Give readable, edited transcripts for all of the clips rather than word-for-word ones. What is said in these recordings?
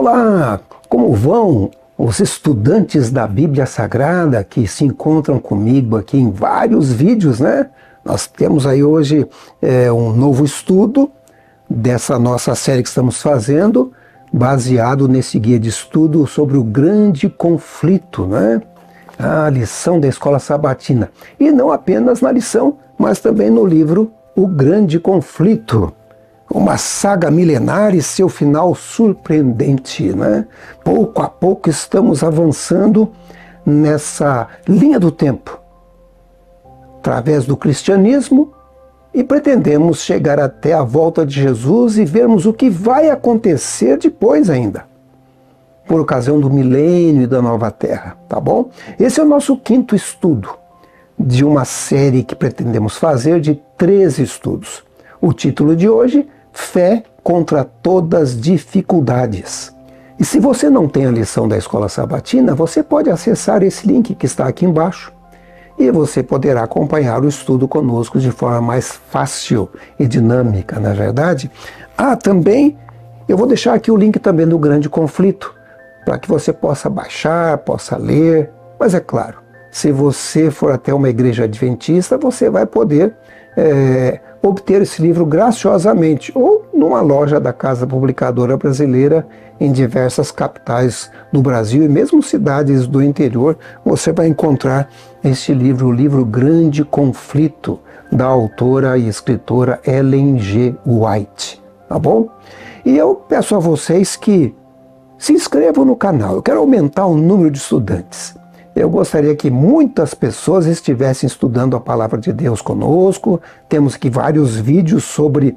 Olá, como vão os estudantes da Bíblia Sagrada que se encontram comigo aqui em vários vídeos, né? Nós temos aí hoje um novo estudo dessa nossa série que estamos fazendo, baseado nesse guia de estudo sobre o grande conflito, né? A lição da escola sabatina. E não apenas na lição, mas também no livro O Grande Conflito. Uma saga milenar e seu final surpreendente, né? Pouco a pouco estamos avançando nessa linha do tempo, através do cristianismo, e pretendemos chegar até a volta de Jesus e vermos o que vai acontecer depois ainda, por ocasião do milênio e da nova terra, tá bom? Esse é o nosso quinto estudo de uma série que pretendemos fazer de 13 estudos. O título de hoje: Fé contra todas as dificuldades. E se você não tem a lição da escola sabatina, você pode acessar esse link que está aqui embaixo e você poderá acompanhar o estudo conosco de forma mais fácil e dinâmica, não é verdade? Também eu vou deixar aqui o link também do Grande Conflito, para que você possa baixar, possa ler. Mas é claro, se você for até uma igreja adventista, você vai poder obter esse livro graciosamente, ou numa loja da Casa Publicadora Brasileira em diversas capitais do Brasil e mesmo cidades do interior. Você vai encontrar este livro, o livro Grande Conflito, da autora e escritora Ellen G. White, tá bom? E eu peço a vocês que se inscrevam no canal. Eu quero aumentar o número de estudantes. Eu gostaria que muitas pessoas estivessem estudando a Palavra de Deus conosco. Temos aqui vários vídeos sobre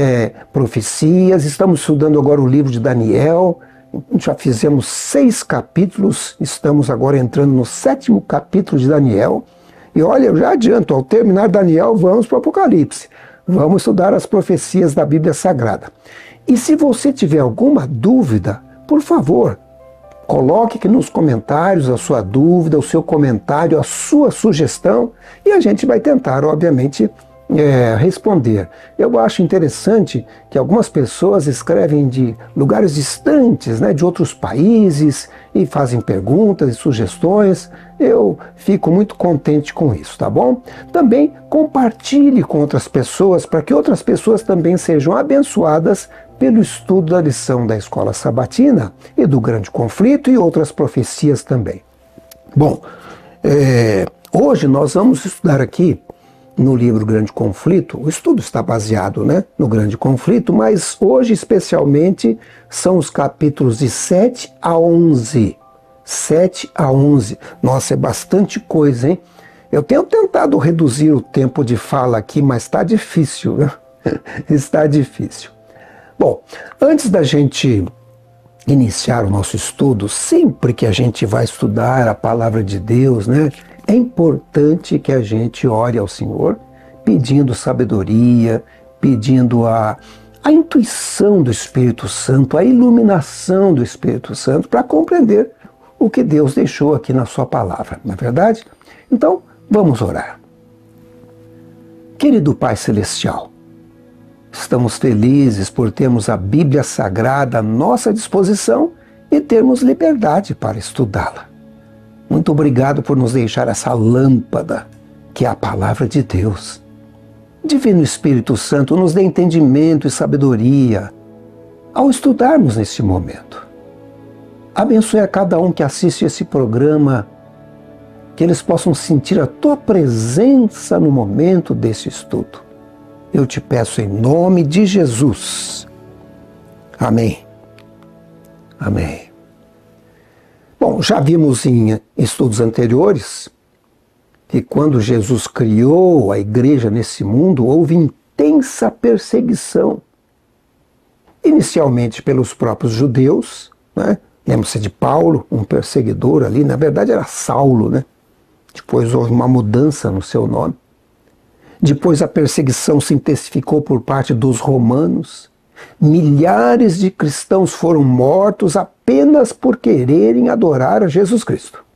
profecias. Estamos estudando agora o livro de Daniel. Já fizemos 6 capítulos. Estamos agora entrando no 7º capítulo de Daniel. E olha, eu já adianto, ao terminar Daniel, vamos para o Apocalipse. Vamos estudar as profecias da Bíblia Sagrada. E se você tiver alguma dúvida, por favor, coloque aqui nos comentários a sua dúvida, o seu comentário, a sua sugestão, e a gente vai tentar, obviamente, responder. Eu acho interessante que algumas pessoas escrevem de lugares distantes, né, de outros países, e fazem perguntas e sugestões. Eu fico muito contente com isso, tá bom? Também compartilhe com outras pessoas, para que outras pessoas também sejam abençoadas pelo estudo da lição da escola sabatina e do Grande Conflito e outras profecias também. Bom, hoje nós vamos estudar aqui no livro Grande Conflito. O estudo está baseado, né, no Grande Conflito, mas hoje especialmente são os capítulos de 7 a 11. 7 a 11. Nossa, é bastante coisa, hein? Eu tenho tentado reduzir o tempo de fala aqui, mas está difícil, né? Está difícil. Bom, antes da gente iniciar o nosso estudo, sempre que a gente vai estudar a Palavra de Deus, né, é importante que a gente ore ao Senhor, pedindo sabedoria, pedindo a intuição do Espírito Santo, a iluminação do Espírito Santo, para compreender o que Deus deixou aqui na sua palavra, não é verdade? Então, vamos orar. Querido Pai Celestial, estamos felizes por termos a Bíblia Sagrada à nossa disposição e termos liberdade para estudá-la. Muito obrigado por nos deixar essa lâmpada, que é a Palavra de Deus. Divino Espírito Santo, nos dê entendimento e sabedoria ao estudarmos neste momento. Abençoe a cada um que assiste esse programa, que eles possam sentir a Tua presença no momento desse estudo. Eu te peço em nome de Jesus. Amém. Amém. Bom, já vimos em estudos anteriores que quando Jesus criou a igreja nesse mundo, houve intensa perseguição. Inicialmente pelos próprios judeus, né? Lembra-se de Paulo, um perseguidor ali, na verdade era Saulo, né? Depois houve uma mudança no seu nome. Depois a perseguição se intensificou por parte dos romanos. Milhares de cristãos foram mortos apenas por quererem adorar a Jesus Cristo.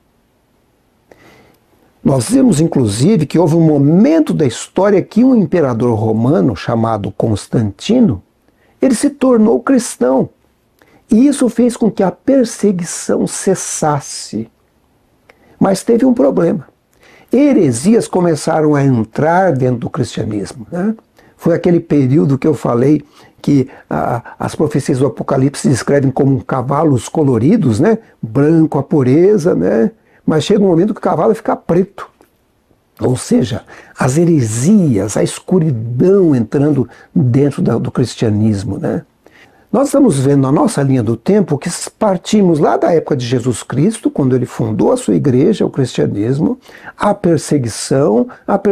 Nós vemos inclusive que houve um momento da história que um imperador romano chamado Constantino, ele se tornou cristão E isso fez com que a perseguição cessasse. Mas teve um problema. Heresias começaram a entrar dentro do cristianismo, né? Foi aquele período que eu falei que as profecias do Apocalipse descrevem como cavalos coloridos, né? Branco, a pureza, né? Mas chega um momento que o cavalo fica preto. Ou seja, as heresias, a escuridão entrando dentro do cristianismo, né? Nós estamos vendo na nossa linha do tempo que partimos lá da época de Jesus Cristo, quando ele fundou a sua igreja, o cristianismo, a perseguição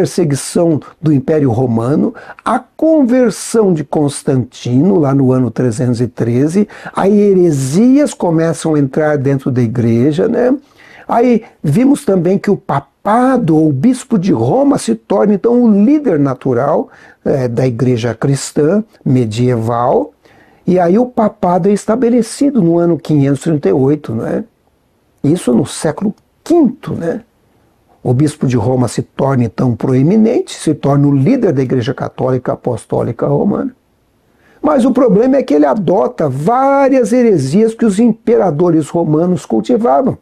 do Império Romano, a conversão de Constantino, lá no ano 313, aí heresias começam a entrar dentro da igreja, né? Aí vimos também que o papado ou o bispo de Roma se torna então o líder natural da igreja cristã medieval. E aí o papado é estabelecido no ano 538, né? Isso no século V, né? O bispo de Roma se torna então proeminente, se torna o líder da Igreja Católica Apostólica Romana. Mas o problema é que ele adota várias heresias que os imperadores romanos cultivavam.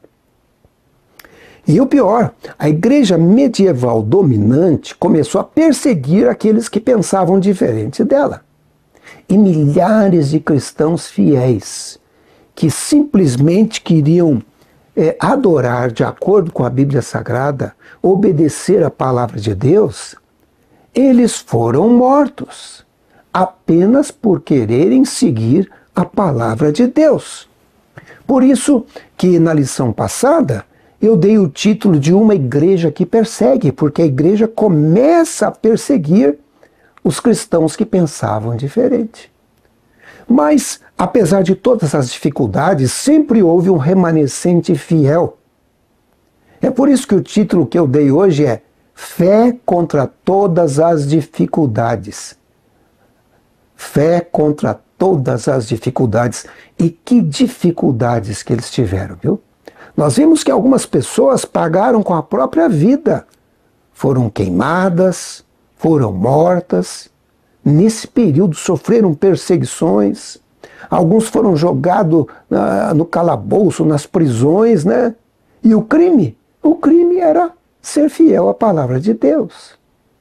E o pior, a igreja medieval dominante começou a perseguir aqueles que pensavam diferente dela. E milhares de cristãos fiéis que simplesmente queriam adorar de acordo com a Bíblia Sagrada, obedecer a palavra de Deus, eles foram mortos apenas por quererem seguir a palavra de Deus. Por isso que na lição passada eu dei o título de uma igreja que persegue, porque a igreja começa a perseguir os cristãos que pensavam diferente. Mas, apesar de todas as dificuldades, sempre houve um remanescente fiel. É por isso que o título que eu dei hoje é Fé contra todas as dificuldades. Fé contra todas as dificuldades. E que dificuldades que eles tiveram, viu? Nós vimos que algumas pessoas pagaram com a própria vida. Foram queimadas, foram mortas. Nesse período sofreram perseguições. Alguns foram jogados no calabouço, nas prisões, né? E o crime? O crime era ser fiel à palavra de Deus.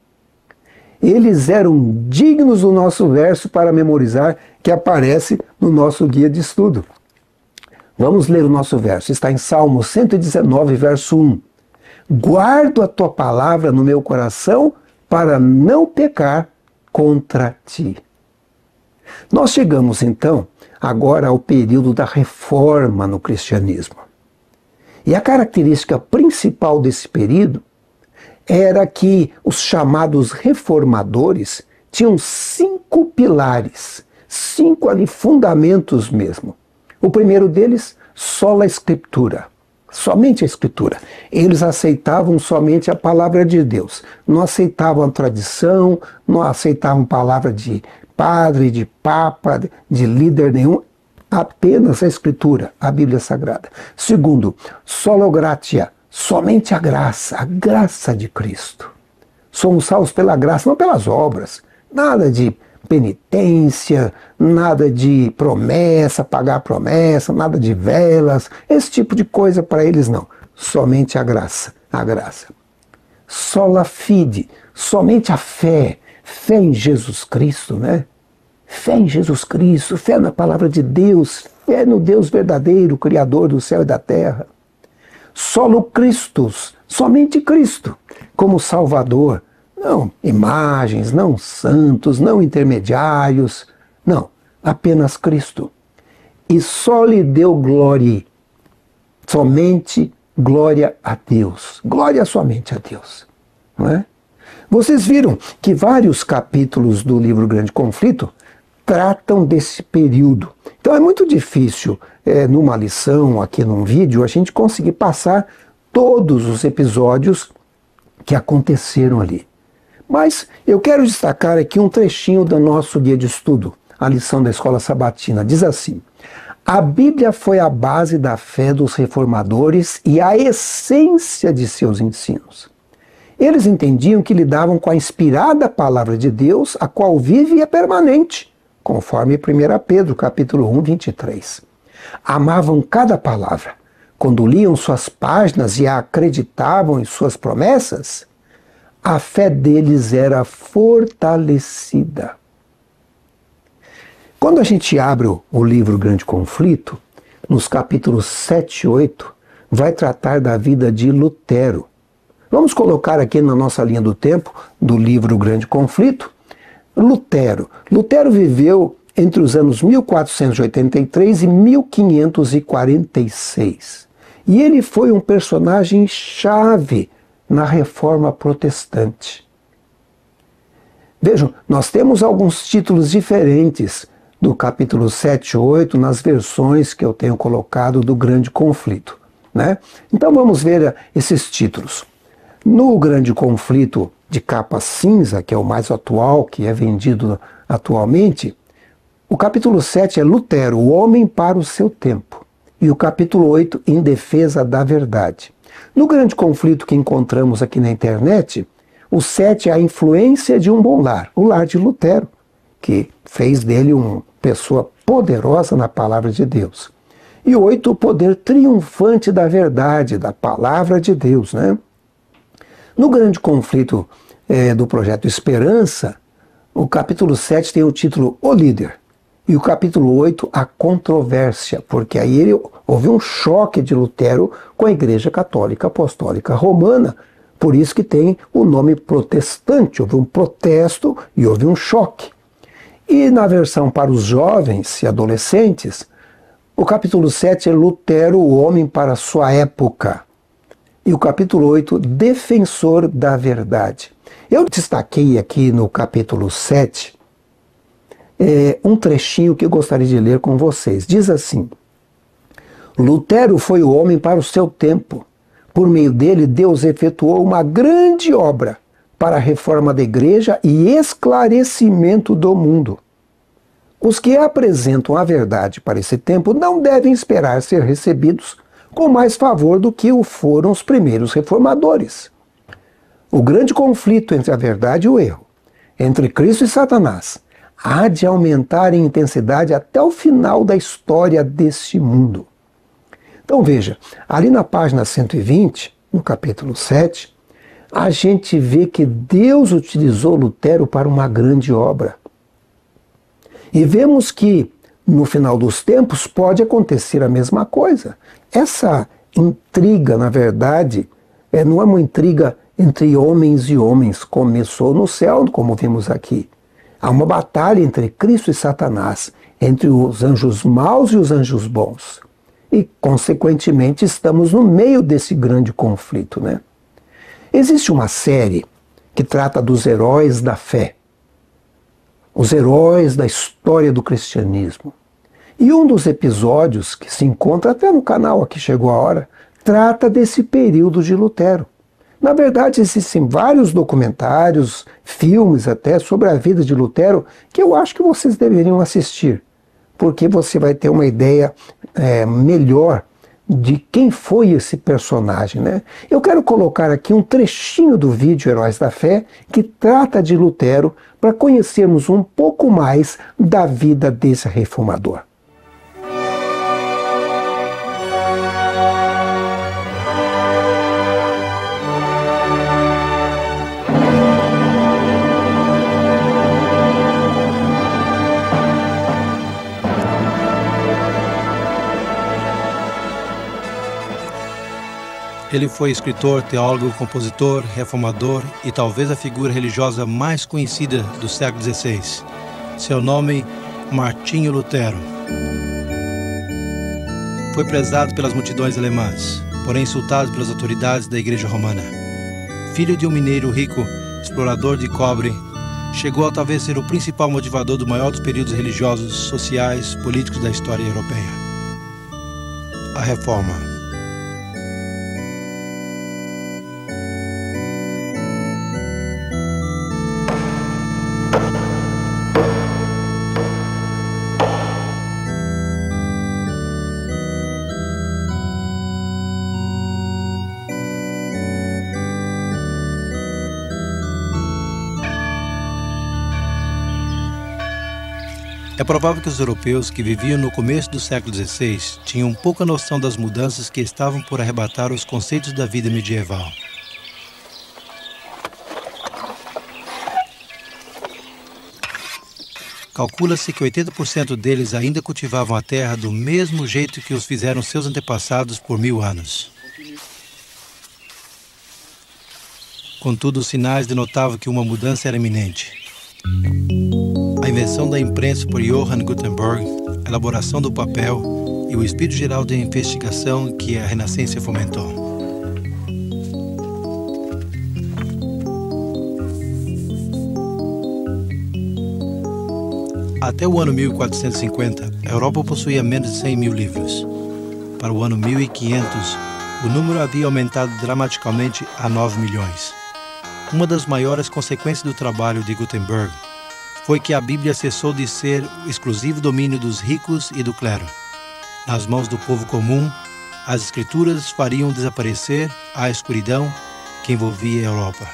Eles eram dignos do nosso verso para memorizar, que aparece no nosso guia de estudo. Vamos ler o nosso verso. Está em Salmo 119, verso 1. Guardo a tua palavra no meu coração para não pecar contra ti. Nós chegamos então agora ao período da reforma no cristianismo. E a característica principal desse período era que os chamados reformadores tinham 5 pilares, 5 ali fundamentos mesmo. O primeiro deles, sola escritura. Somente a Escritura. Eles aceitavam somente a palavra de Deus. Não aceitavam a tradição, não aceitavam palavra de padre, de papa, de líder nenhum. Apenas a Escritura, a Bíblia Sagrada. Segundo, sola gratia. Somente a graça de Cristo. Somos salvos pela graça, não pelas obras. Nada de penitência, nada de promessa, pagar promessa, nada de velas, esse tipo de coisa para eles não. Somente a graça, a graça. Sola fide, somente a fé, fé em Jesus Cristo, né? Fé em Jesus Cristo, fé na palavra de Deus, fé no Deus verdadeiro, Criador do céu e da terra. Solo Christus, somente Cristo, como Salvador. Não imagens, não santos, não intermediários, não, apenas Cristo. E só lhe deu glória, somente glória a Deus, glória somente a Deus. Não é? Vocês viram que vários capítulos do livro Grande Conflito tratam desse período. Então é muito difícil, numa lição, aqui num vídeo, a gente conseguir passar todos os episódios que aconteceram ali. Mas eu quero destacar aqui um trechinho do nosso guia de estudo, a lição da Escola Sabatina. Diz assim: a Bíblia foi a base da fé dos reformadores e a essência de seus ensinos. Eles entendiam que lidavam com a inspirada palavra de Deus, a qual vive e é permanente, conforme 1 Pedro, capítulo 1, 23. Amavam cada palavra. Quando liam suas páginas e acreditavam em suas promessas, a fé deles era fortalecida. Quando a gente abre o livro Grande Conflito, nos capítulos 7 e 8, vai tratar da vida de Lutero. Vamos colocar aqui na nossa linha do tempo do livro Grande Conflito, Lutero. Lutero viveu entre os anos 1483 e 1546. E ele foi um personagem chave na Reforma Protestante. Vejam, nós temos alguns títulos diferentes do capítulo 7 e 8 nas versões que eu tenho colocado do Grande Conflito, né? Então vamos ver esses títulos. No Grande Conflito de capa cinza, que é o mais atual, que é vendido atualmente, o capítulo 7 é Lutero, o homem para o seu tempo. E o capítulo 8, em defesa da verdade. No Grande Conflito que encontramos aqui na internet, o 7 é a influência de um bom lar, o lar de Lutero, que fez dele uma pessoa poderosa na palavra de Deus. E 8, o poder triunfante da verdade, da palavra de Deus, né? No Grande Conflito do Projeto Esperança, o capítulo 7 tem o título O Líder. E o capítulo 8, a controvérsia, porque aí houve um choque de Lutero com a Igreja Católica Apostólica Romana, por isso que tem o nome protestante, houve um protesto e houve um choque. E na versão para os jovens e adolescentes, o capítulo 7 é Lutero, o homem para a sua época. E o capítulo 8, defensor da verdade. Eu destaquei aqui no capítulo 7 um trechinho que eu gostaria de ler com vocês. Diz assim: Lutero foi o homem para o seu tempo. Por meio dele, Deus efetuou uma grande obra para a reforma da igreja e esclarecimento do mundo. Os que apresentam a verdade para esse tempo não devem esperar ser recebidos com mais favor do que o foram os primeiros reformadores. O grande conflito entre a verdade e o erro, entre Cristo e Satanás, há de aumentar em intensidade até o final da história deste mundo. Então veja, ali na página 120, no capítulo 7, a gente vê que Deus utilizou Lutero para uma grande obra. E vemos que no final dos tempos pode acontecer a mesma coisa. Essa intriga, na verdade, não é uma intriga entre homens e homens. Começou no céu, como vimos aqui. Há uma batalha entre Cristo e Satanás, entre os anjos maus e os anjos bons. E, consequentemente, estamos no meio desse grande conflito, né? Existe uma série que trata dos heróis da fé, os heróis da história do cristianismo. E um dos episódios, que se encontra até no canal Aqui Chegou a Hora, trata desse período de Lutero. Na verdade, existem vários documentários, filmes até, sobre a vida de Lutero, que eu acho que vocês deveriam assistir, porque você vai ter uma ideia melhor de quem foi esse personagem, né? Eu quero colocar aqui um trechinho do vídeo Heróis da Fé, que trata de Lutero, para conhecermos um pouco mais da vida desse reformador. Ele foi escritor, teólogo, compositor, reformador e talvez a figura religiosa mais conhecida do século XVI. Seu nome, Martinho Lutero. Foi prezado pelas multidões alemãs, porém insultado pelas autoridades da Igreja Romana. Filho de um mineiro rico, explorador de cobre, chegou a talvez ser o principal motivador do maior dos períodos religiosos, sociais, políticos da história europeia. A Reforma. É provável que os europeus que viviam no começo do século XVI tinham pouca noção das mudanças que estavam por arrebatar os conceitos da vida medieval. Calcula-se que 80% deles ainda cultivavam a terra do mesmo jeito que os fizeram seus antepassados por 1000 anos. Contudo, os sinais denotavam que uma mudança era iminente. A invenção da imprensa por Johann Gutenberg, a elaboração do papel e o espírito geral de investigação que a Renascença fomentou. Até o ano 1450, a Europa possuía menos de 100 mil livros. Para o ano 1500, o número havia aumentado dramaticamente a 9 milhões. Uma das maiores consequências do trabalho de Gutenberg foi que a Bíblia cessou de ser o exclusivo domínio dos ricos e do clero. Nas mãos do povo comum, as Escrituras fariam desaparecer a escuridão que envolvia a Europa.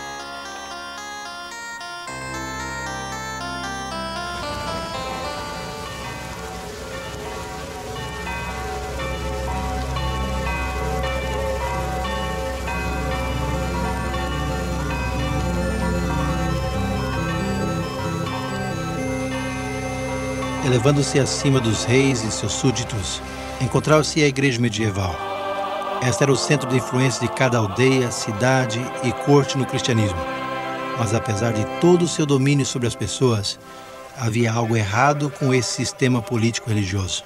Elevando-se acima dos reis e seus súditos, encontrava-se a igreja medieval. Esta era o centro de influência de cada aldeia, cidade e corte no cristianismo. Mas apesar de todo o seu domínio sobre as pessoas, havia algo errado com esse sistema político-religioso.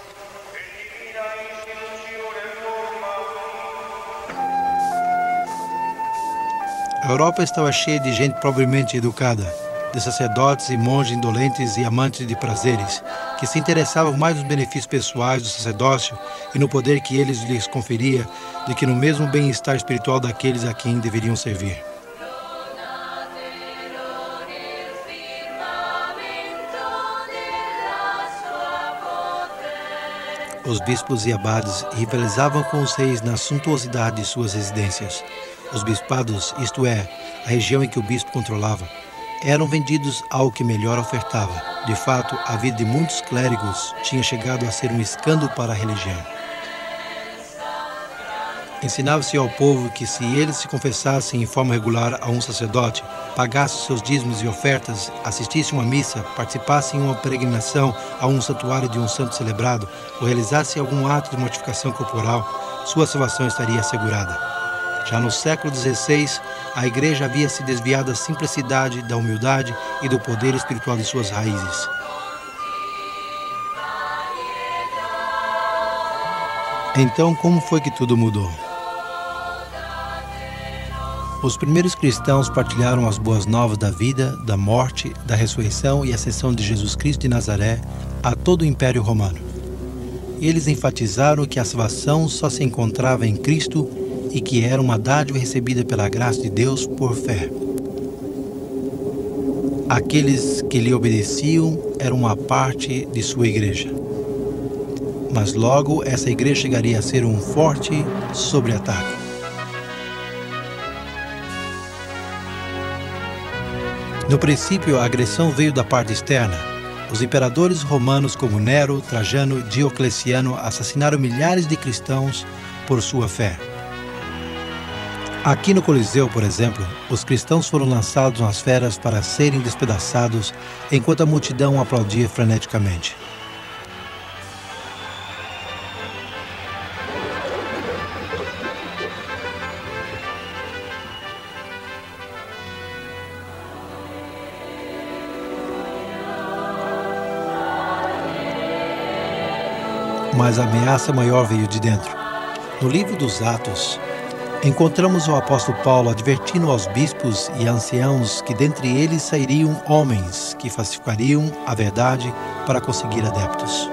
A Europa estava cheia de gente provavelmente educada, de sacerdotes e monges indolentes e amantes de prazeres, que se interessavam mais nos benefícios pessoais do sacerdócio e no poder que eles lhes conferia do que no mesmo bem-estar espiritual daqueles a quem deveriam servir. Os bispos e abades rivalizavam com os reis na suntuosidade de suas residências. Os bispados, isto é, a região em que o bispo controlava, eram vendidos ao que melhor ofertava. De fato, a vida de muitos clérigos tinha chegado a ser um escândalo para a religião. Ensinava-se ao povo que se eles se confessassem em forma regular a um sacerdote, pagassem seus dízimos e ofertas, assistissem a uma missa, participassem em uma peregrinação a um santuário de um santo celebrado ou realizassem algum ato de mortificação corporal, sua salvação estaria assegurada. Já no século XVI, a igreja havia se desviado da simplicidade, da humildade e do poder espiritual de suas raízes. Então, como foi que tudo mudou? Os primeiros cristãos partilharam as boas novas da vida, da morte, da ressurreição e ascensão de Jesus Cristo de Nazaré a todo o Império Romano. Eles enfatizaram que a salvação só se encontrava em Cristo e que era uma dádiva recebida pela graça de Deus por fé. Aqueles que lhe obedeciam eram uma parte de sua igreja. Mas logo essa igreja chegaria a ser um forte sobre-ataque. No princípio, a agressão veio da parte externa. Os imperadores romanos como Nero, Trajano e Diocleciano assassinaram milhares de cristãos por sua fé. Aqui no Coliseu, por exemplo, os cristãos foram lançados nas feras para serem despedaçados, enquanto a multidão aplaudia freneticamente. Mas a ameaça maior veio de dentro. No livro dos Atos, encontramos o apóstolo Paulo advertindo aos bispos e anciãos que dentre eles sairiam homens que falsificariam a verdade para conseguir adeptos.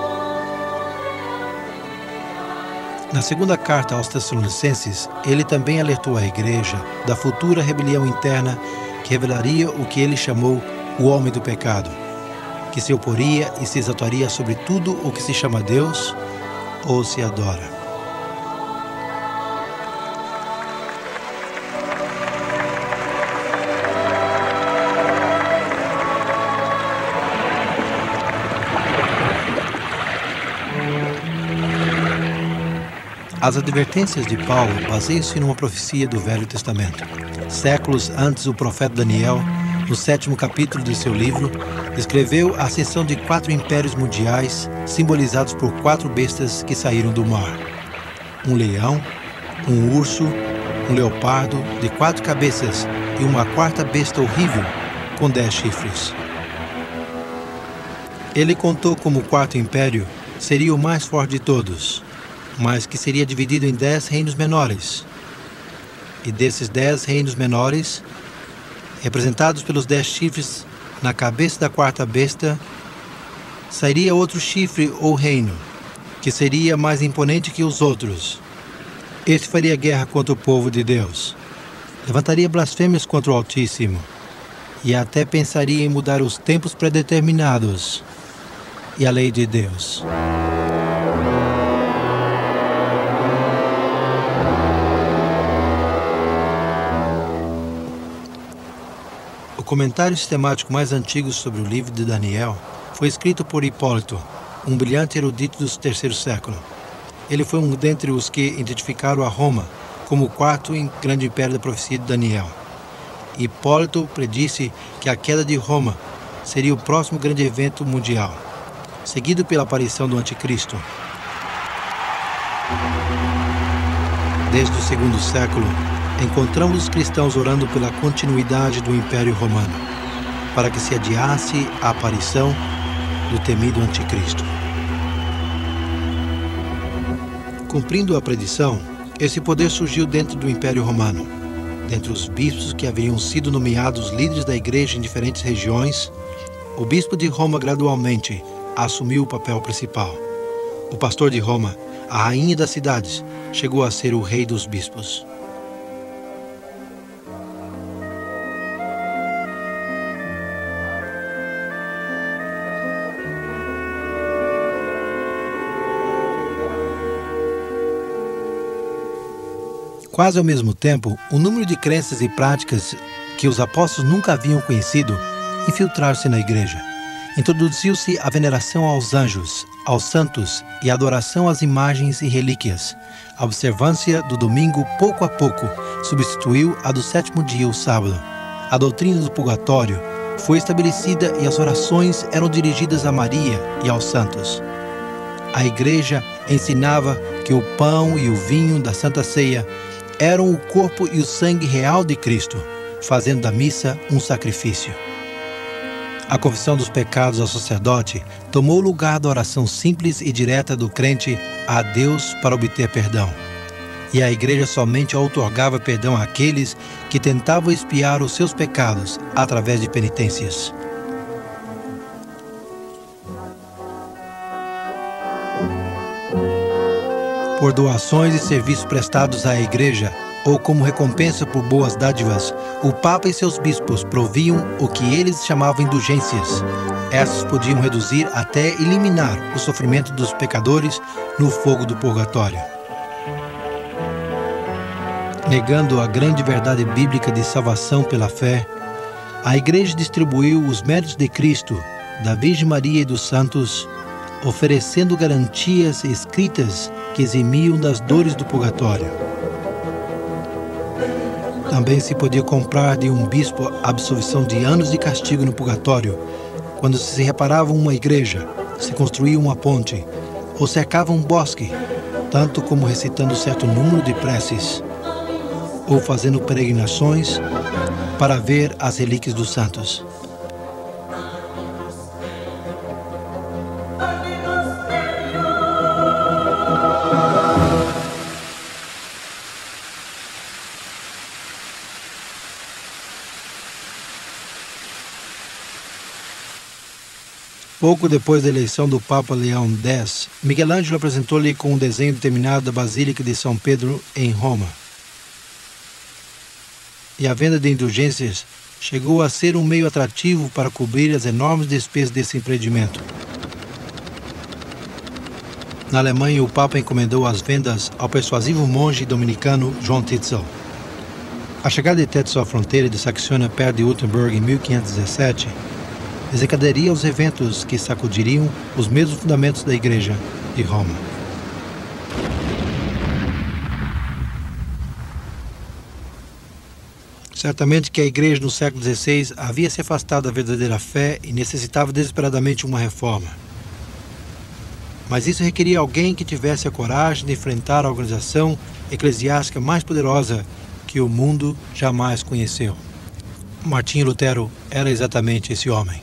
Na segunda carta aos Tessalonicenses, ele também alertou a igreja da futura rebelião interna que revelaria o que ele chamou o homem do pecado, que se oporia e se exaltaria sobre tudo o que se chama Deus ou se adora. As advertências de Paulo baseiam-se numa profecia do Velho Testamento. Séculos antes, o profeta Daniel, no 7º capítulo de seu livro, escreveu a ascensão de 4 impérios mundiais, simbolizados por 4 bestas que saíram do mar. Um leão, um urso, um leopardo de 4 cabeças e uma 4ª besta horrível com 10 chifres. Ele contou como o 4º império seria o mais forte de todos, mas que seria dividido em 10 reinos menores. E desses 10 reinos menores, representados pelos 10 chifres na cabeça da 4ª besta, sairia outro chifre ou reino, que seria mais imponente que os outros. Este faria guerra contra o povo de Deus, levantaria blasfêmias contra o Altíssimo, e até pensaria em mudar os tempos predeterminados e a lei de Deus. O comentário sistemático mais antigo sobre o livro de Daniel foi escrito por Hipólito, um brilhante erudito do 3º século. Ele foi um dentre os que identificaram a Roma como o 4º grande império da profecia de Daniel. Hipólito predisse que a queda de Roma seria o próximo grande evento mundial, seguido pela aparição do Anticristo. Desde o 2º século, encontramos os cristãos orando pela continuidade do Império Romano, para que se adiasse a aparição do temido Anticristo. Cumprindo a predição, esse poder surgiu dentro do Império Romano. Dentre os bispos que haviam sido nomeados líderes da igreja em diferentes regiões, o bispo de Roma gradualmente assumiu o papel principal. O pastor de Roma, a rainha das cidades, chegou a ser o rei dos bispos. Quase ao mesmo tempo, o número de crenças e práticas que os apóstolos nunca haviam conhecido infiltraram-se na igreja. Introduziu-se a veneração aos anjos, aos santos e a adoração às imagens e relíquias. A observância do domingo, pouco a pouco, substituiu a do 7º dia, o sábado. A doutrina do purgatório foi estabelecida e as orações eram dirigidas a Maria e aos santos. A igreja ensinava que o pão e o vinho da Santa Ceia eram o corpo e o sangue real de Cristo, fazendo da missa um sacrifício. A confissão dos pecados ao sacerdote tomou o lugar da oração simples e direta do crente a Deus para obter perdão. E a igreja somente outorgava perdão àqueles que tentavam expiar os seus pecados através de penitências. Por doações e serviços prestados à igreja, ou como recompensa por boas dádivas, o Papa e seus bispos proviam o que eles chamavam indulgências. Essas podiam reduzir até eliminar o sofrimento dos pecadores no fogo do purgatório. Negando a grande verdade bíblica de salvação pela fé, a igreja distribuiu os méritos de Cristo, da Virgem Maria e dos santos, oferecendo garantias escritas que eximiam das dores do purgatório. Também se podia comprar de um bispo a absolvição de anos de castigo no purgatório, quando se reparava uma igreja, se construía uma ponte, ou cercava um bosque, tanto como recitando certo número de preces, ou fazendo peregrinações para ver as relíquias dos santos. Pouco depois da eleição do Papa Leão X, Miguel Ângelo apresentou-lhe com um desenho determinado da Basílica de São Pedro em Roma. E a venda de indulgências chegou a ser um meio atrativo para cobrir as enormes despesas desse empreendimento. Na Alemanha, o Papa encomendou as vendas ao persuasivo monge dominicano João Tetzel. A chegada de Tetzel à fronteira de Saxônia perto de Wittenberg em 1517 desencadearia os eventos que sacudiriam os mesmos fundamentos da Igreja de Roma. Certamente que a igreja no século XVI havia se afastado da verdadeira fé e necessitava desesperadamente uma reforma. Mas isso requeria alguém que tivesse a coragem de enfrentar a organização eclesiástica mais poderosa que o mundo jamais conheceu. Martinho Lutero era exatamente esse homem.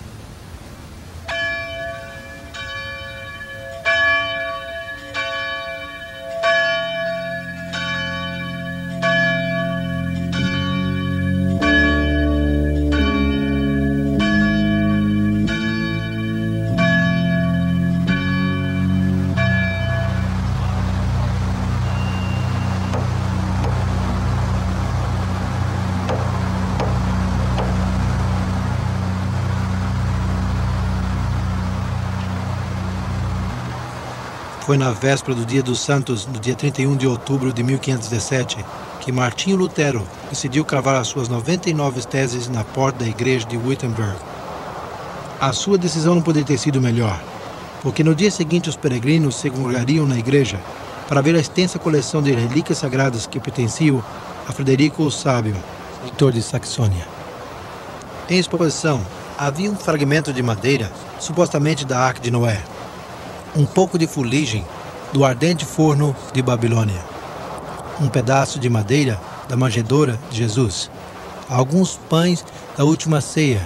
Foi na véspera do Dia dos Santos, no dia 31 de outubro de 1517, que Martinho Lutero decidiu cravar as suas 99 teses na porta da igreja de Wittenberg. A sua decisão não poderia ter sido melhor, porque no dia seguinte os peregrinos se congregariam na igreja para ver a extensa coleção de relíquias sagradas que pertenciam a Frederico o Sábio, reitor de Saxônia. Em exposição, havia um fragmento de madeira, supostamente da Arca de Noé, um pouco de fuligem do ardente forno de Babilônia, um pedaço de madeira da manjedoura de Jesus, alguns pães da última ceia,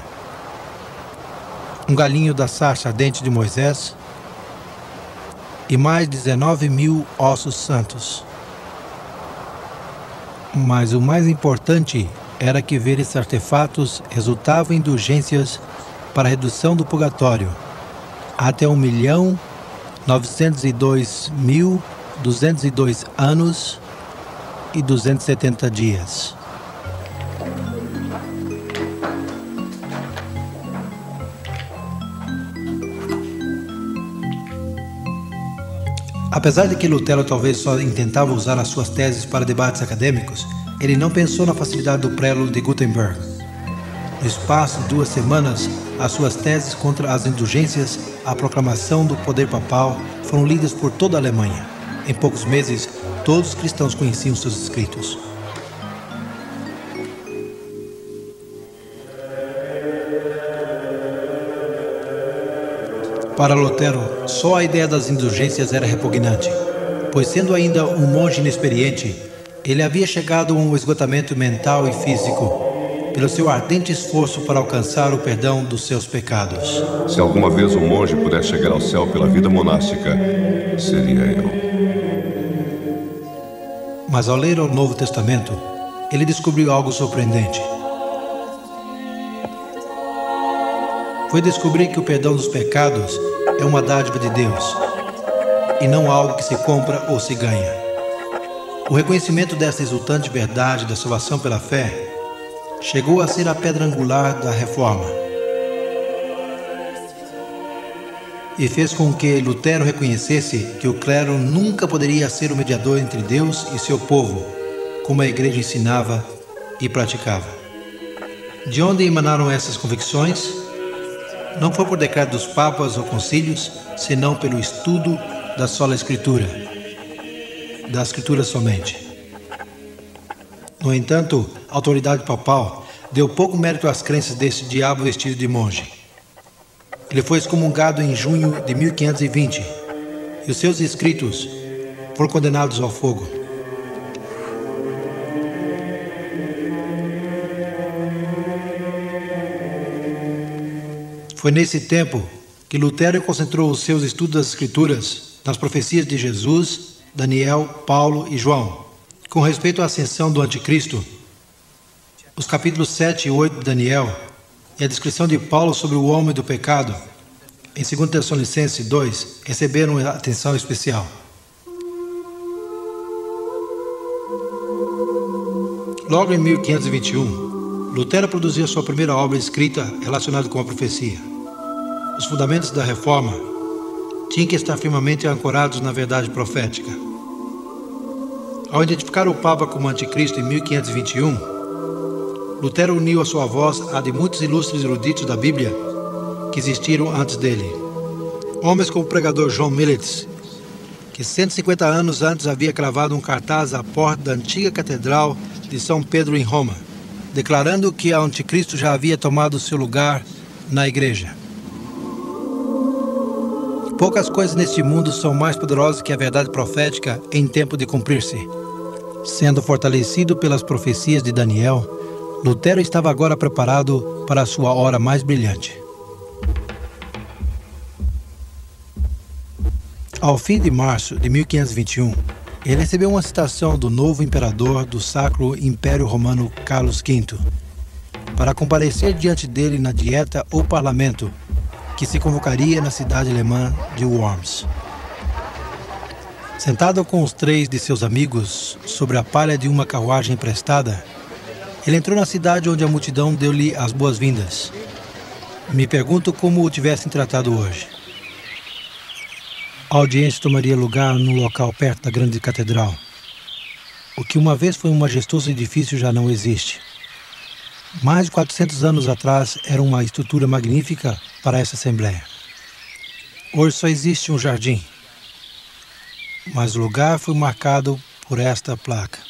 um galinho da sarça ardente de Moisés e mais 19.000 ossos santos. Mas o mais importante era que ver esses artefatos resultava em indulgências para a redução do purgatório até 1.902.202 anos e 270 dias. Apesar de que Lutero talvez só intentava usar as suas teses para debates acadêmicos, ele não pensou na facilidade do prelo de Gutenberg. No espaço de 2 semanas, as suas teses contra as indulgências, a proclamação do poder papal, foram lidas por toda a Alemanha. Em poucos meses, todos os cristãos conheciam seus escritos. Para Lutero, só a ideia das indulgências era repugnante, pois sendo ainda um monge inexperiente, ele havia chegado a um esgotamento mental e físico, pelo seu ardente esforço para alcançar o perdão dos seus pecados. Se alguma vez um monge puder chegar ao céu pela vida monástica, seria eu. Mas ao ler o Novo Testamento, ele descobriu algo surpreendente. Foi descobrir que o perdão dos pecados é uma dádiva de Deus, e não algo que se compra ou se ganha. O reconhecimento dessa exultante verdade da salvação pela fé chegou a ser a pedra angular da Reforma, e fez com que Lutero reconhecesse que o clero nunca poderia ser o mediador entre Deus e seu povo, como a igreja ensinava e praticava. De onde emanaram essas convicções? Não foi por decreto dos papas ou concílios, senão pelo estudo da sola Escritura, da Escritura somente. No entanto, a autoridade papal deu pouco mérito às crenças desse diabo vestido de monge. Ele foi excomungado em junho de 1520 e os seus escritos foram condenados ao fogo. Foi nesse tempo que Lutero concentrou os seus estudos das Escrituras nas profecias de Jesus, Daniel, Paulo e João. Com respeito à ascensão do Anticristo, os capítulos 7 e 8 de Daniel e a descrição de Paulo sobre o homem do pecado, em 2 Tessalonicenses 2, receberam atenção especial. Logo em 1521, Lutero produziu sua primeira obra escrita relacionada com a profecia. Os fundamentos da Reforma tinham que estar firmemente ancorados na verdade profética. Ao identificar o Papa como anticristo em 1521, Lutero uniu a sua voz à de muitos ilustres eruditos da Bíblia que existiram antes dele. Homens como o pregador John Millet, que 150 anos antes havia cravado um cartaz à porta da antiga Catedral de São Pedro em Roma, declarando que o anticristo já havia tomado seu lugar na igreja. Poucas coisas neste mundo são mais poderosas que a verdade profética em tempo de cumprir-se. Sendo fortalecido pelas profecias de Daniel, Lutero estava agora preparado para a sua hora mais brilhante. Ao fim de março de 1521, ele recebeu uma citação do novo imperador do Sacro Império Romano Carlos V para comparecer diante dele na dieta ou parlamento que se convocaria na cidade alemã de Worms. Sentado com os 3 de seus amigos sobre a palha de uma carruagem emprestada, ele entrou na cidade onde a multidão deu-lhe as boas-vindas. Me pergunto como o tivessem tratado hoje. A audiência tomaria lugar num local perto da grande catedral. O que uma vez foi um majestoso edifício já não existe. Mais de 400 anos atrás era uma estrutura magnífica para essa assembleia. Hoje só existe um jardim, mas o lugar foi marcado por esta placa.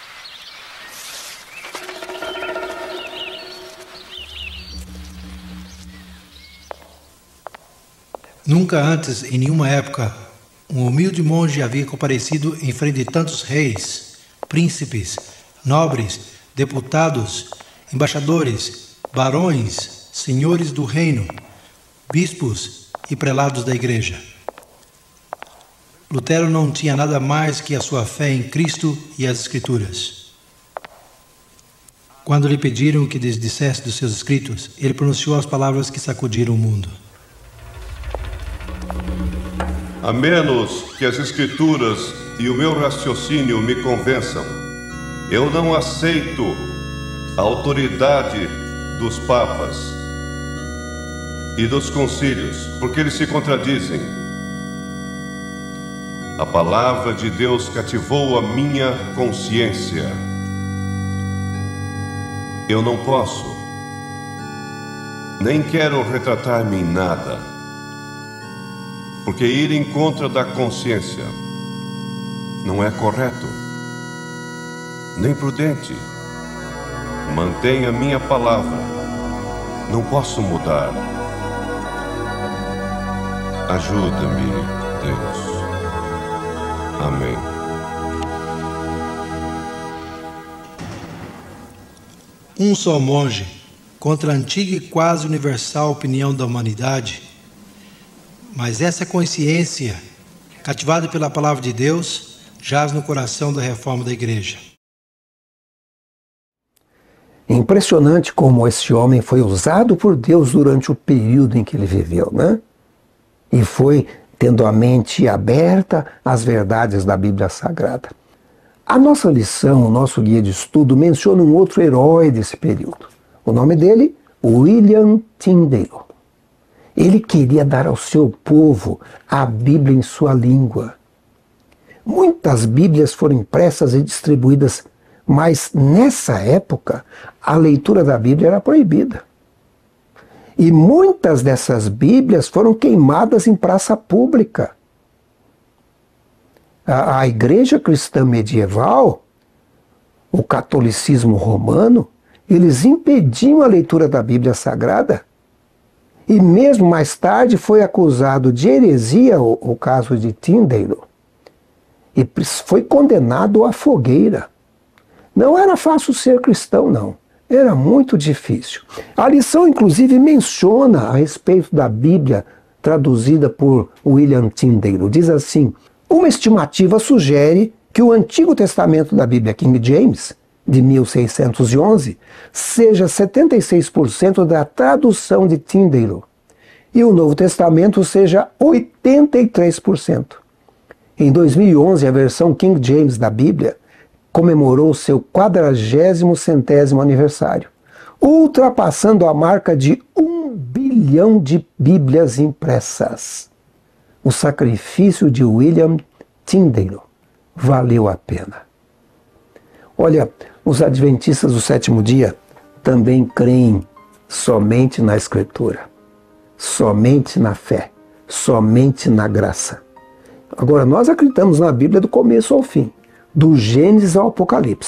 Nunca antes, em nenhuma época, um humilde monge havia comparecido em frente de tantos reis, príncipes, nobres, deputados, embaixadores, barões, senhores do reino, bispos e prelados da igreja. Lutero não tinha nada mais que a sua fé em Cristo e as Escrituras. Quando lhe pediram que desdissesse dos seus escritos, ele pronunciou as palavras que sacudiram o mundo. A menos que as Escrituras e o meu raciocínio me convençam, eu não aceito a autoridade dos papas e dos concílios, porque eles se contradizem. A palavra de Deus cativou a minha consciência. Eu não posso, nem quero retratar-me em nada, porque ir em contra da consciência não é correto, nem prudente. Mantenha minha palavra, não posso mudar. Ajuda-me, Deus. Amém. Um só monge contra a antiga e quase universal opinião da humanidade, mas essa consciência, cativada pela palavra de Deus, jaz no coração da reforma da igreja. Impressionante como esse homem foi usado por Deus durante o período em que ele viveu, né? E foi tendo a mente aberta às verdades da Bíblia Sagrada. A nossa lição, o nosso guia de estudo, menciona um outro herói desse período. O nome dele, William Tyndale. Ele queria dar ao seu povo a Bíblia em sua língua. Muitas Bíblias foram impressas e distribuídas, mas nessa época a leitura da Bíblia era proibida. E muitas dessas Bíblias foram queimadas em praça pública. A igreja cristã medieval, o catolicismo romano, eles impediam a leitura da Bíblia Sagrada. E mesmo mais tarde foi acusado de heresia o caso de Tyndale. E foi condenado à fogueira. Não era fácil ser cristão, não. Era muito difícil. A lição, inclusive, menciona a respeito da Bíblia traduzida por William Tyndale. Diz assim: uma estimativa sugere que o Antigo Testamento da Bíblia King James, de 1611, seja 76% da tradução de Tyndale, e o Novo Testamento seja 83%. Em 2011, a versão King James da Bíblia comemorou seu 40º aniversário, ultrapassando a marca de 1 bilhão de Bíblias impressas. O sacrifício de William Tyndale valeu a pena. Olha, os adventistas do sétimo dia também creem somente na Escritura, somente na fé, somente na graça. Agora, nós acreditamos na Bíblia do começo ao fim, do Gênesis ao Apocalipse.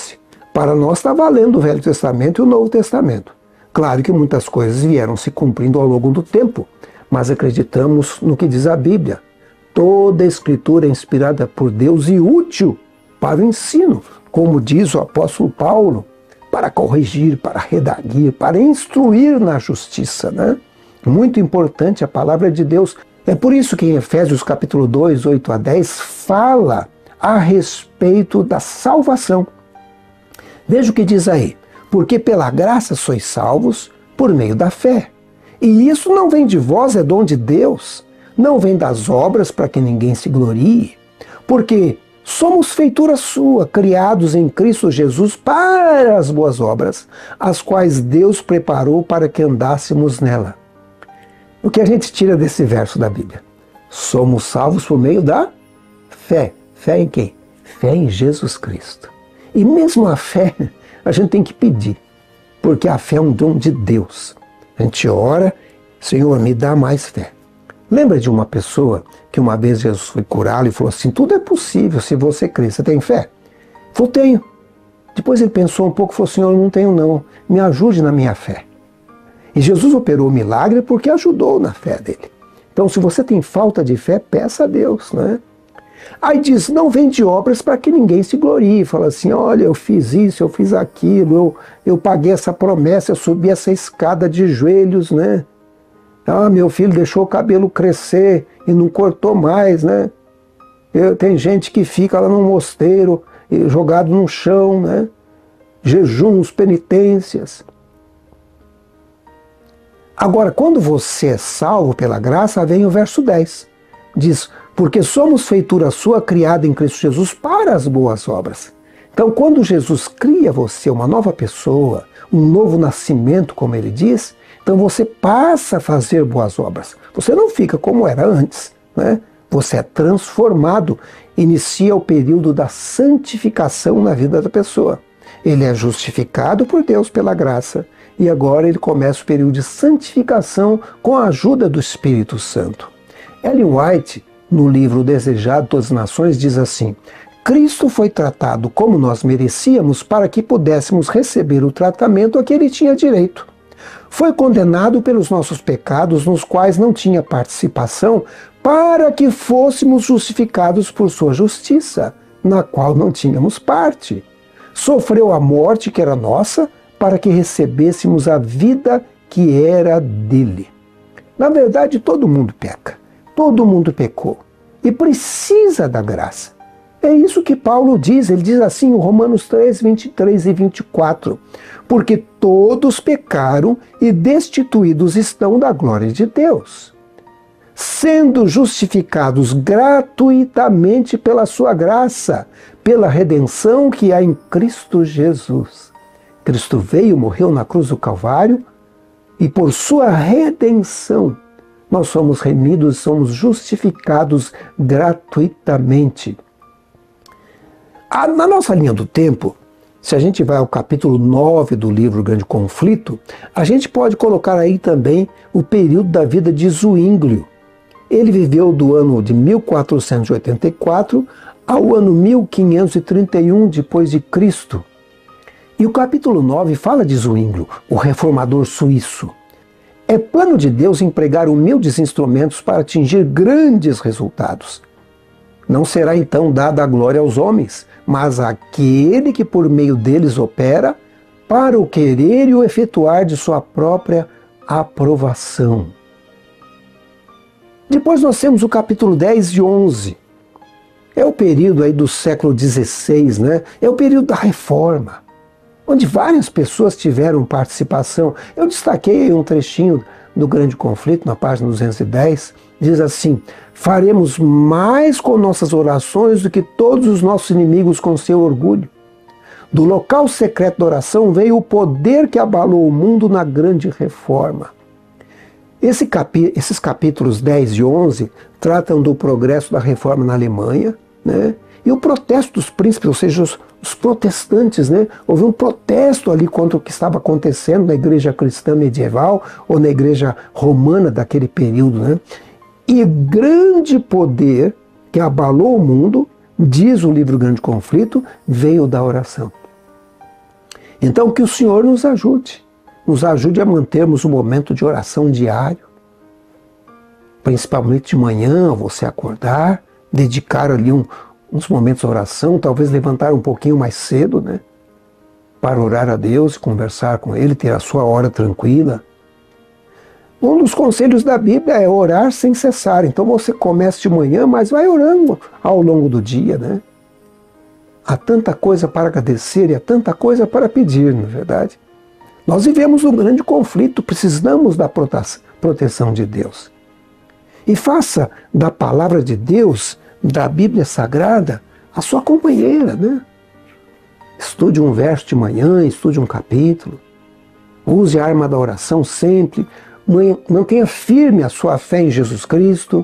Para nós está valendo o Velho Testamento e o Novo Testamento. Claro que muitas coisas vieram se cumprindo ao longo do tempo, mas acreditamos no que diz a Bíblia. Toda a Escritura é inspirada por Deus e útil para o ensino, como diz o apóstolo Paulo, para corrigir, para redarguir, para instruir na justiça, né? Muito importante a palavra de Deus. É por isso que em Efésios capítulo 2, 8 a 10, fala a respeito da salvação. Veja o que diz aí. Porque pela graça sois salvos por meio da fé. E isso não vem de vós, é dom de Deus. Não vem das obras para que ninguém se glorie. Porque somos feitura sua, criados em Cristo Jesus para as boas obras, as quais Deus preparou para que andássemos nela. O que a gente tira desse verso da Bíblia? Somos salvos por meio da fé. Fé em quem? Fé em Jesus Cristo. E mesmo a fé, a gente tem que pedir, porque a fé é um dom de Deus. A gente ora, Senhor, me dá mais fé. Lembra de uma pessoa que uma vez Jesus foi curá-lo e falou assim, tudo é possível se você crer. Você tem fé? Ele falou, tenho. Depois ele pensou um pouco e falou, Senhor, eu não tenho não. Me ajude na minha fé. E Jesus operou o milagre porque ajudou na fé dele. Então, se você tem falta de fé, peça a Deus, né? Aí diz, não vem de obras para que ninguém se glorie. Fala assim, olha, eu fiz isso, eu fiz aquilo, eu paguei essa promessa, eu subi essa escada de joelhos, né? Ah, meu filho deixou o cabelo crescer e não cortou mais, né? Tem gente que fica lá no mosteiro, jogado no chão, né? Jejuns, penitências. Agora, quando você é salvo pela graça, vem o verso 10. Diz, porque somos feitura sua, criada em Cristo Jesus para as boas obras. Então, quando Jesus cria você, uma nova pessoa, um novo nascimento, como ele diz, então você passa a fazer boas obras. Você não fica como era antes, né? Você é transformado, inicia o período da santificação na vida da pessoa. Ele é justificado por Deus pela graça e agora ele começa o período de santificação com a ajuda do Espírito Santo. Ellen White, no livro Desejado de Todas as Nações, diz assim, Cristo foi tratado como nós merecíamos para que pudéssemos receber o tratamento a que ele tinha direito. Foi condenado pelos nossos pecados, nos quais não tinha participação, para que fôssemos justificados por sua justiça, na qual não tínhamos parte. Sofreu a morte que era nossa, para que recebêssemos a vida que era dele. Na verdade, todo mundo peca. Todo mundo pecou e precisa da graça. É isso que Paulo diz, ele diz assim em Romanos 3, 23 e 24, porque todos pecaram e destituídos estão da glória de Deus, sendo justificados gratuitamente pela sua graça, pela redenção que há em Cristo Jesus. Cristo veio, morreu na cruz do Calvário e por sua redenção nós somos remidos, somos justificados gratuitamente. Na nossa linha do tempo, se a gente vai ao capítulo 9 do livro Grande Conflito, a gente pode colocar aí também o período da vida de Zwinglio. Ele viveu do ano de 1484 ao ano 1531 depois de Cristo. E o capítulo 9 fala de Zwinglio, o reformador suíço. É plano de Deus empregar humildes instrumentos para atingir grandes resultados. Não será então dada a glória aos homens, mas àquele que por meio deles opera, para o querer e o efetuar de sua própria aprovação. Depois nós temos o capítulo 10 e 11. É o período aí do século XVI, né? É o período da Reforma, onde várias pessoas tiveram participação. Eu destaquei um trechinho do Grande Conflito, na página 210, diz assim, faremos mais com nossas orações do que todos os nossos inimigos com seu orgulho. Do local secreto da oração veio o poder que abalou o mundo na Grande Reforma. Esses capítulos 10 e 11 tratam do progresso da reforma na Alemanha, né? E o protesto dos príncipes, ou seja, os protestantes, né? Houve um protesto ali contra o que estava acontecendo na igreja cristã medieval ou na igreja romana daquele período, né? E grande poder que abalou o mundo, diz o livro Grande Conflito, veio da oração. Então que o Senhor nos ajude a mantermos um momento de oração diário, principalmente de manhã, você acordar, dedicar ali uns momentos de oração, talvez levantar um pouquinho mais cedo, né? Para orar a Deus, conversar com Ele, ter a sua hora tranquila. Um dos conselhos da Bíblia é orar sem cessar. Então você começa de manhã, mas vai orando ao longo do dia, né? Há tanta coisa para agradecer e há tanta coisa para pedir, não é verdade? Nós vivemos um grande conflito, precisamos da proteção de Deus. E faça da palavra de Deus, da Bíblia Sagrada, a sua companheira, né? Estude um verso de manhã, estude um capítulo. Use a arma da oração sempre. Mantenha firme a sua fé em Jesus Cristo.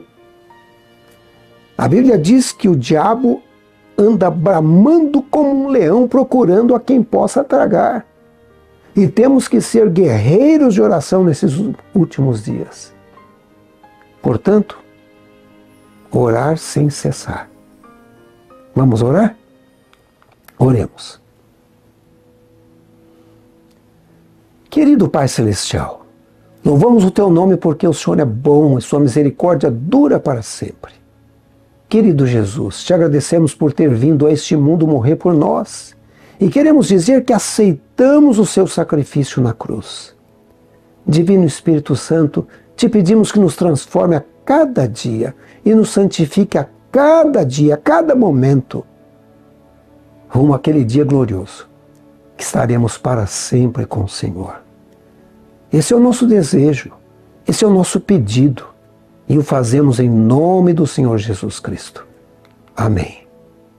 A Bíblia diz que o diabo anda bramando como um leão procurando a quem possa tragar. E temos que ser guerreiros de oração nesses últimos dias. Portanto, orar sem cessar. Vamos orar? Oremos. Querido Pai Celestial, louvamos o Teu nome porque o Senhor é bom e Sua misericórdia dura para sempre. Querido Jesus, te agradecemos por ter vindo a este mundo morrer por nós e queremos dizer que aceitamos o Seu sacrifício na cruz. Divino Espírito Santo, te pedimos que nos transforme a cada dia e nos santifique a cada dia, a cada momento, rumo àquele dia glorioso, que estaremos para sempre com o Senhor. Esse é o nosso desejo, esse é o nosso pedido, e o fazemos em nome do Senhor Jesus Cristo. Amém.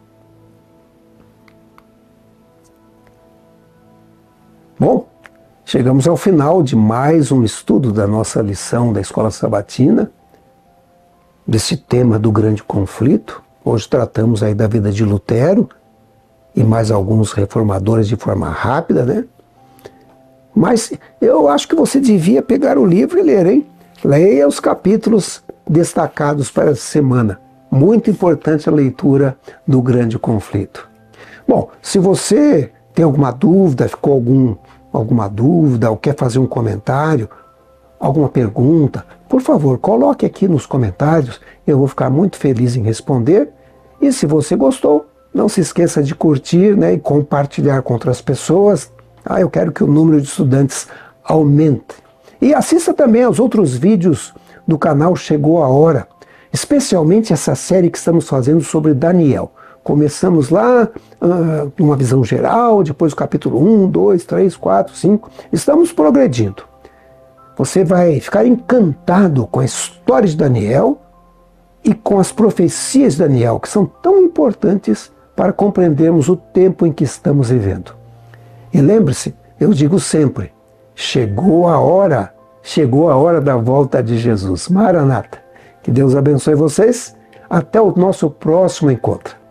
Bom, chegamos ao final de mais um estudo da nossa lição da Escola Sabatina, desse tema do grande conflito. Hoje tratamos aí da vida de Lutero e mais alguns reformadores de forma rápida, né? Mas eu acho que você devia pegar o livro e ler, hein? Leia os capítulos destacados para essa semana. Muito importante a leitura do grande conflito. Bom, se você tem alguma dúvida, ficou alguma dúvida, ou quer fazer um comentário, alguma pergunta, por favor, coloque aqui nos comentários. Eu vou ficar muito feliz em responder. E se você gostou, não se esqueça de curtir, né, e compartilhar com outras pessoas. Eu quero que o número de estudantes aumente. E assista também aos outros vídeos do canal Chegou a Hora, especialmente essa série que estamos fazendo sobre Daniel. Começamos lá, uma visão geral, depois o capítulo 1, 2, 3, 4, 5. Estamos progredindo. Você vai ficar encantado com a história de Daniel e com as profecias de Daniel, que são tão importantes para compreendermos o tempo em que estamos vivendo. E lembre-se, eu digo sempre, chegou a hora da volta de Jesus. Maranata. Que Deus abençoe vocês. Até o nosso próximo encontro.